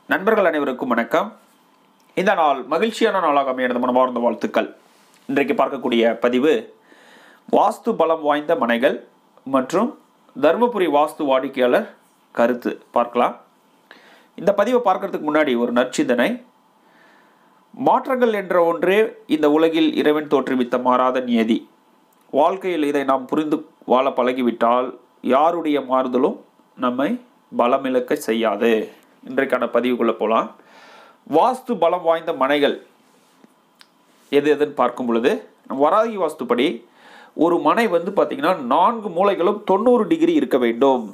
நண்பர்கள் அனைவருக்கும் வணக்கம். இந்த நாள் மகிழ்ச்சியான நாளாக அமைய மனமார்ந்த வாழ்த்துக்கள். இன்றைக்கு பார்க்கக்கூடிய பதிவு வாஸ்து பலம் வாய்ந்த மனைகள் மற்றும் தர்மபுரி வாஸ்து வாடிக்கையாளர் கருத்து பார்க்கலாம். இந்த பதிவை பார்க்கறதுக்கு முன்னாடி ஒரு நற்சிந்தனை. மாற்றங்கள் என்ற ஒன்றே இந்த உலகில் இறைவன் தோற்றுவித்த மாறாத நியதி. வாழ்க்கையில் இதை நாம் புரிந்து வாழ பழகிவிட்டால் யாருடைய மாறுதலும் நம்மை பலமிழக்க செய்யாது. இன்றைக்கான பதிவுக்குள்ளே போகலாம். வாஸ்து பலம் வாய்ந்த மனைகள் எதுன்னு பார்க்கும் பொழுது, வராகி வாஸ்துப்படி ஒரு மனை பார்த்திங்கன்னா 4 மூலைகளும் 90 டிகிரி இருக்க வேண்டும்.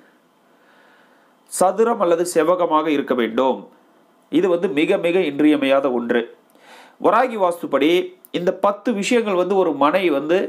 சதுரம் அல்லது செவ்வகமாக இருக்க வேண்டும். இது மிக மிக இன்றியமையாத ஒன்று. வராகி வாஸ்துப்படி இந்த 10 விஷயங்கள் ஒரு மனை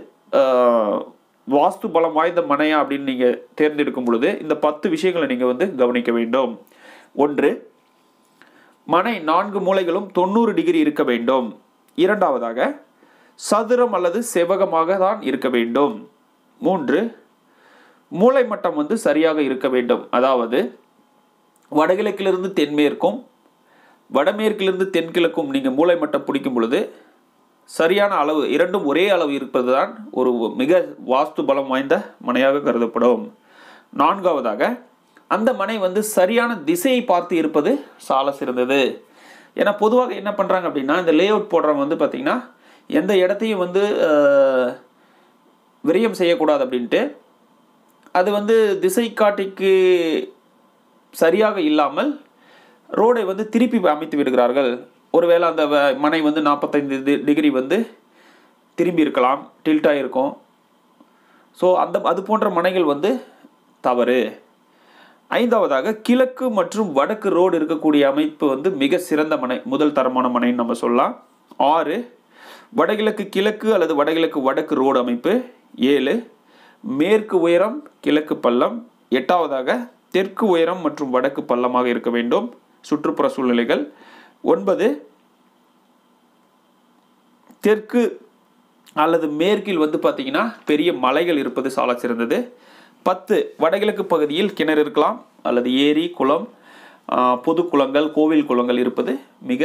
வாஸ்து பலம் வாய்ந்த மனையா அப்படின்னு நீங்கள் தேர்ந்தெடுக்கும் பொழுது இந்த 10 விஷயங்களை நீங்கள் கவனிக்க வேண்டும். 1. மனை 4 மூலைகளும் 90 டிகிரி இருக்க வேண்டும். 2. சதுரம் அல்லது செவ்வகமாக தான் இருக்க வேண்டும். 3. மூலை மட்டம் சரியாக இருக்க வேண்டும். அதாவது வடகிழக்கிலிருந்து தென்மேற்கும் வடமேற்கிலிருந்து தென்கிழக்கும் நீங்கள் மூலை மட்டம் பிடிக்கும் பொழுது சரியான அளவு, இரண்டும் ஒரே அளவு இருப்பது தான் ஒரு மிக வாஸ்து பலம் வாய்ந்த மனையாக கருதப்படும். 4. அந்த மனை சரியான திசையை பார்த்து இருப்பது சால சிறந்தது. ஏன்னா பொதுவாக என்ன பண்ணுறாங்க அப்படின்னா, இந்த லே அவுட் போடுறவங்க பார்த்திங்கன்னா எந்த இடத்தையும் விரயம் செய்யக்கூடாது அப்படின்ட்டு அது திசை காட்டிக்கு சரியாக இல்லாமல் ரோடை திருப்பி அமைத்து விடுகிறார்கள். ஒருவேளை அந்த மனை 45 டிகிரி திரும்பி இருக்கலாம், டில்ட்டாக இருக்கும். ஸோ அது போன்ற மனைகள் தவறு. 5. கிழக்கு மற்றும் வடக்கு ரோடு இருக்கக்கூடிய அமைப்பு மிக சிறந்த மனை, முதல் தரமான மனைன்னு நம்ம சொல்லலாம். 6. வடகிழக்கு கிழக்கு அல்லது வடகிழக்கு வடக்கு ரோடு அமைப்பு. 7. மேற்கு உயரம் கிழக்கு பள்ளம். 8. தெற்கு உயரம் மற்றும் வடக்கு பள்ளமாக இருக்க வேண்டும் சுற்றுப்புற சூழ்நிலைகள். 9. தெற்கு அல்லது மேற்கில் பார்த்தீங்கன்னா பெரிய மலைகள் இருப்பது சால சிறந்தது. 10. வடகிழக்கு பகுதியில் கிணறு இருக்கலாம் அல்லது ஏரி, குளம், பொது குளங்கள், கோவில் குளங்கள் இருப்பது மிக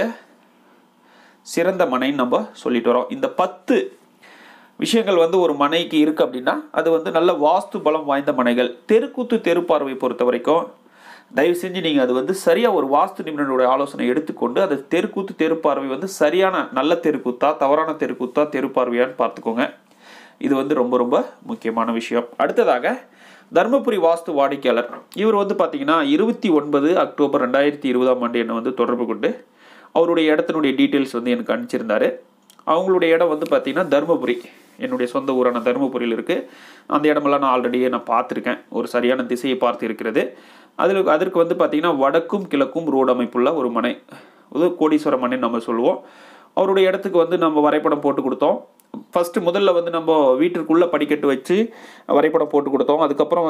சிறந்த மனைன்னு நம்ம சொல்லிட்டு வரோம். இந்த 10 விஷயங்கள் ஒரு மனைக்கு இருக்குது அப்படின்னா அது நல்ல வாஸ்து பலம் வாய்ந்த மனைகள். தெருக்கூத்து தெருப்பார்வை பொறுத்த வரைக்கும் தயவு செஞ்சு நீங்கள் அது சரியாக ஒரு வாஸ்து நிபுணருடைய ஆலோசனை எடுத்துக்கொண்டு அது தெருக்கூத்து தெருப்பார்வை சரியான நல்ல தெருக்கூத்தா தவறான தெருக்கூத்தா தெருப்பார்வையான்னு பார்த்துக்கோங்க. இது ரொம்ப ரொம்ப முக்கியமான விஷயம். அடுத்ததாக தர்மபுரி வாஸ்து வாடிக்கையாளர் இவர் பார்த்தீங்கன்னா 29 அக்டோபர் 2020 என்னை தொடர்பு கொண்டு அவருடைய இடத்தினுடைய டீட்டெயில்ஸ் எனக்கு அனுப்பிச்சிருந்தாரு. அவங்களுடைய இடம் பார்த்தீங்கன்னா தர்மபுரி, என்னுடைய சொந்த ஊரான தர்மபுரியில் இருக்குது. அந்த இடமெல்லாம் நான் ஆல்ரெடியே பார்த்துருக்கேன். ஒரு சரியான திசையை பார்த்து இருக்கிறது. அதற்கு பார்த்தீங்கன்னா வடக்கும் கிழக்கும் ரோடு அமைப்புள்ள ஒரு மனை, கோடீஸ்வர மனை நம்ம சொல்லுவோம். அவருடைய இடத்துக்கு நம்ம வரைபடம் போட்டு கொடுத்தோம். ஃபஸ்ட்டு முதல்ல நம்ம வீட்டிற்குள்ளே படிக்கட்டு வச்சு வரைபடம் போட்டு கொடுத்தோம். அதுக்கப்புறம்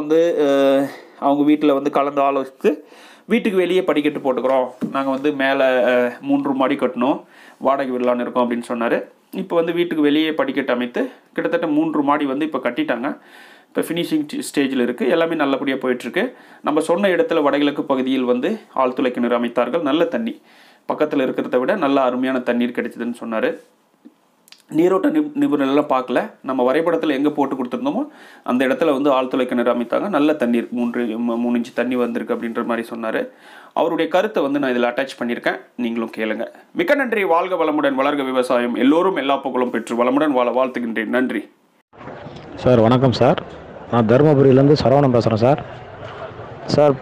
அவங்க வீட்டில் கலந்து ஆலோசித்து வீட்டுக்கு வெளியே படிக்கட்டு போட்டுக்கிறோம், நாங்கள் மேலே 3 மாடி கட்டணும், வாடகை விடலான்னு இருக்கோம் அப்படின்னு சொன்னார். இப்போ வீட்டுக்கு வெளியே படிக்கட்டு அமைத்து கிட்டத்தட்ட 3 மாடி இப்போ கட்டிட்டாங்க. இப்போ ஃபினிஷிங் ஸ்டேஜில் இருக்குது. எல்லாமே நல்லபடியாக போயிட்டுருக்கு. நம்ம சொன்ன இடத்துல வடகிழக்கு பகுதியில் ஆழ்துளை கிணறு அமைத்தார்கள். நல்ல தண்ணி பக்கத்தில் இருக்கிறத விட நல்ல அருமையான தண்ணீர் கிடைச்சதுன்னு சொன்னார். நீரோட்ட நிபுணர்கள்லாம் பார்க்கல, நம்ம வரைபடத்தில் எங்கே போட்டு கொடுத்துருந்தோமோ அந்த இடத்துல ஆழ்துளை கிணறு அமைத்தாங்க. நல்ல தண்ணீர் 3 இன்ச்சு தண்ணி வந்திருக்கு அப்படின்ற மாதிரி சொன்னார். அவருடைய கருத்தை நான் இதில் அட்டாச் பண்ணியிருக்கேன், நீங்களும் கேளுங்க. மிக்க நன்றி. வாழ்க வளமுடன், வளர்க விவசாயம். எல்லோரும் எல்லா புகழும் பெற்று வளமுடன் வாழ வாழ்த்துகின்றேன். நன்றி சார். வணக்கம் சார். நான் தருமபுரியிலேருந்து சரவணன் பேசுகிறேன் சார். சார்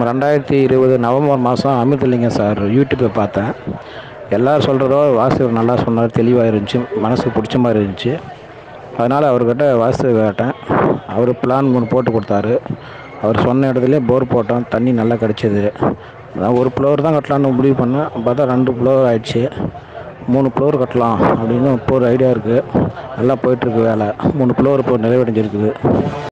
2020 நவம்பர் மாதம் அமிர்தலிங்கம் சார் யூடியூப்பை பார்த்தேன். எல்லோரும் சொல்கிறதோ வாஸ்து நல்லா சொன்னார், தெளிவாக இருந்துச்சு, மனசுக்கு பிடிச்ச மாதிரி இருந்துச்சு. அதனால் அவர்கிட்ட வாஸ்து கேட்டேன். அவர் பிளான் 3 போட்டு கொடுத்தாரு. அவர் சொன்ன இடத்துலேயே போர் போட்டோம், தண்ணி நல்லா கிடச்சிது. நான் ஒரு ஃப்ளோர் தான் கட்டலான்னு முடிவு பண்ணேன். பார்த்தா 2 ஃப்ளோர் ஆகிடுச்சு. 3 ஃப்ளோர் கட்டலாம் அப்படின்னு இப்போ ஒரு ஐடியா இருக்குது. நல்லா போயிட்டுருக்கு வேலை. 3 ஃப்ளோர் இப்போ நிறைவடைஞ்சிருக்குது.